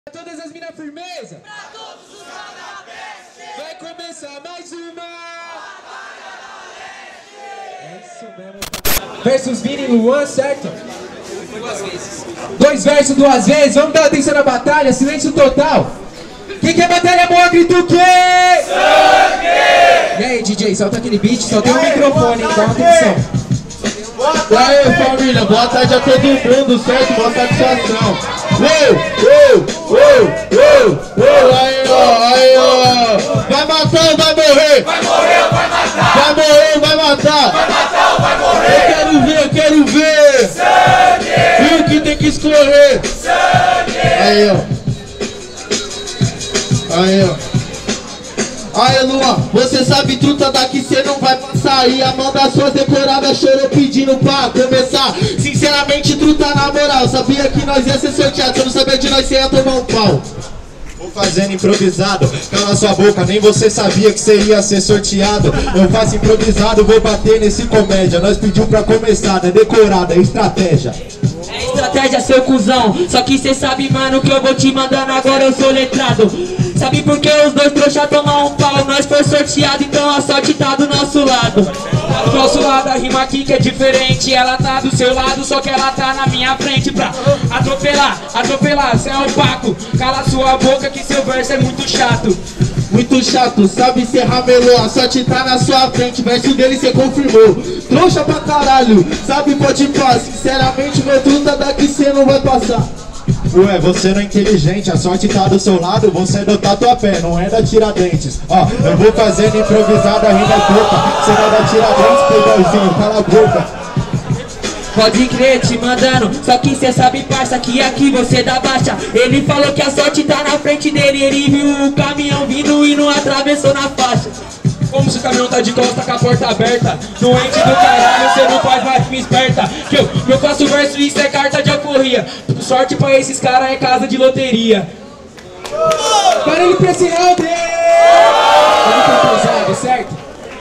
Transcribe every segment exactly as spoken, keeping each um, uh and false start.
Pra todas as minas firmeza, pra todos os canabestes, vai começar mais uma Batalha da Leste. É isso mesmo. Versus Vini e Luan, certo? Duas vezes. Dois versos duas vezes, vamos dar atenção na batalha, silêncio total. Quem quer batalha boa, grita o quê? Sangue! E aí, D J, solta aquele beat, só tem um microfone, hein? Dá uma atenção. E aí, família, boa tarde a todo mundo, certo? Boa satisfação. Uou, uou, uou, uou, uou, aí ó, aí ó. Vai matar ou vai morrer? Vai morrer ou vai matar? Vai morrer ou vai matar? Vai matar ou vai morrer? Eu quero ver, eu quero ver. Sangue! E o que tem que escorrer? Sangue! Aí ó. Aí ó. Aí Luan, você sabe truta daqui, cê não vai passar. E a mão das suas decoradas chorou pedindo pra começar. Sinceramente, truta na moral, sabia que nós ia ser sorteado. Se eu não sabia de nós, cê ia tomar um pau. Vou fazendo improvisado, cala sua boca, nem você sabia que você ia ser sorteado. Eu faço improvisado, vou bater nesse comédia. Nós pediu pra começar, é decorada, é estratégia. É estratégia, seu cuzão. Só que cê sabe, mano, que eu vou te mandando agora, eu sou letrado. Sabe por que os dois trouxa tomar um pau? Nós foi sorteado, então a sorte tá do nosso lado. Tá do nosso lado, a rima aqui que é diferente. Ela tá do seu lado, só que ela tá na minha frente pra atropelar, atropelar, cê é opaco. Cala sua boca que seu verso é muito chato. Muito chato, sabe cê ramelou. A sorte tá na sua frente, verso dele cê confirmou. Trouxa pra caralho, sabe pode passar. Sinceramente, meu truta daqui cê não vai passar. Ué, você não é inteligente, a sorte tá do seu lado, você é do tatuapé, não é da Tiradentes. Ó, eu vou fazendo improvisado, a rima é pouca. Você não é da Tiradentes, playboyzinho, cala a boca. Pode crer, te mandando, só que cê sabe, parça, que aqui você dá baixa. Ele falou que a sorte tá na frente dele, ele viu o caminhão vindo e não atravessou na faixa. Como se o caminhão tá de costa com a porta aberta. Doente do caralho, cê não faz mais me esperta. Que eu, que eu faço verso e isso é carta de alforria. Sorte pra esses caras é casa de loteria. Barulho pra esse round! Ele tá pesado, certo?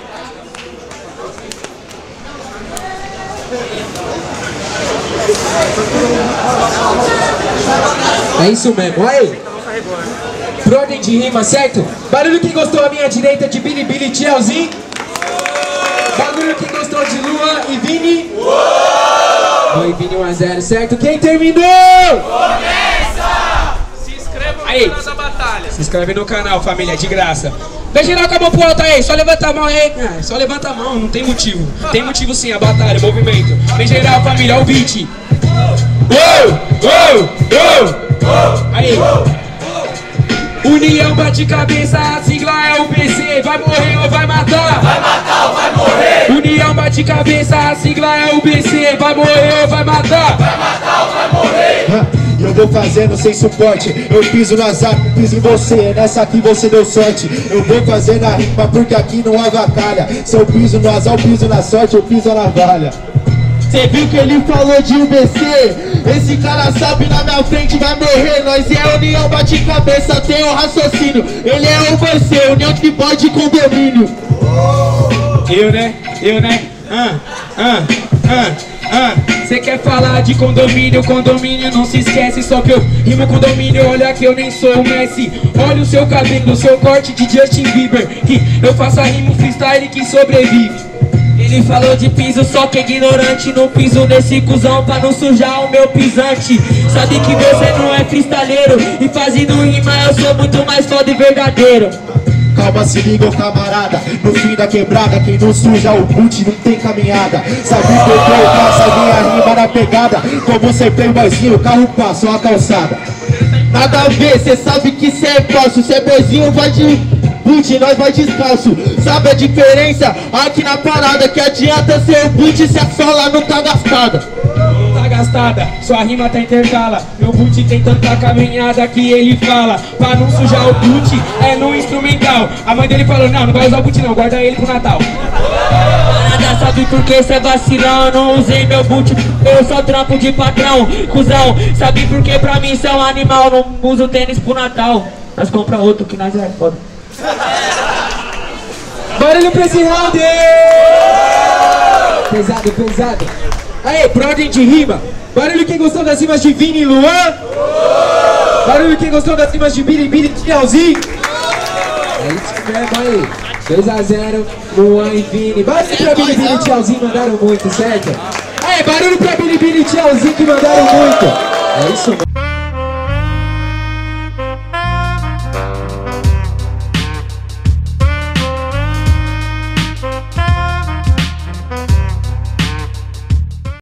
É isso mesmo, aí! Por ordem de rima, certo? Barulho quem gostou à minha direita de Billy Billy Tchauzinho. Barulho quem gostou de Luan e Vini. Oi, Vini um a zero, certo? Quem terminou? Começa! Se inscreva no Aí. canal da batalha. Se inscreve no canal, família, de graça. Vem geral com a mão pro alto aí, só levanta a mão aí. Ah, só levanta a mão, não tem motivo. Tem motivo sim, a batalha, o movimento. Vem geral, família, ó o beat. Uou, uou, uou. Aí. União bate cabeça, a sigla é o P C. Vai morrer ou vai matar? Vai matar ou vai morrer? União bate cabeça, a sigla é o P C. Vai morrer ou vai matar? Vai matar ou vai morrer? E eu vou fazendo sem suporte, eu piso no azar, piso em você, é nessa aqui você deu sorte. Eu vou fazendo a rima porque aqui não avacalha. Se eu piso no azar, eu piso na sorte, eu piso na valha. Cê viu que ele falou de U B C? Esse cara sabe na minha frente vai morrer. Nós é união, bate cabeça, tem um raciocínio. Ele é o você, união que pode com domínio. Eu né, eu né, ah, ah, ah, ah. Cê quer falar de condomínio, condomínio não se esquece. Só que eu rimo com domínio, olha que eu nem sou o Messi. Olha o seu cabelo, o seu corte de Justin Bieber. Que eu faço a rima freestyle que sobrevive. Ele falou de piso, só que é ignorante. Não piso nesse cuzão pra não sujar o meu pisante. Sabe que você não é freestyleiro, e fazendo rima eu sou muito mais foda e verdadeiro. Calma, se liga, ô camarada, no fim da quebrada, quem não suja o boot não tem caminhada. Sabe que eu faço a minha rima na pegada, como ser playboyzinho, o carro passa uma calçada. Nada a ver, cê sabe que cê é falso. Cê é boizinho, vai de boot, nós vai descalço. Sabe a diferença? Aqui na parada, que adianta ser o boot se a sola não tá gastada. Não tá gastada, sua rima tá intercala. Meu boot tem tanta caminhada que ele fala. Pra não sujar o boot, é no instrumental. A mãe dele falou, não, não vai usar o boot não, guarda ele pro Natal. Parada, sabe por que cê é vacilão? Eu não usei meu boot, eu só trampo de patrão. Cusão, sabe por que pra mim cê é um animal? Não uso tênis pro Natal. Nós compra outro que nós é foda. Barulho pra esse round! Pesado, pesado. Aí, por ordem de rima. Barulho quem gostou das rimas de Vini e Luan. Barulho quem gostou das rimas de Bilibili Tchauzinho. É isso mesmo aí. dois a zero, Luan e Vini. Barulho pra Bilibili Tchauzinho, mandaram muito, certo? É, barulho pra Bilibili Tchauzinho que mandaram muito. É isso mesmo.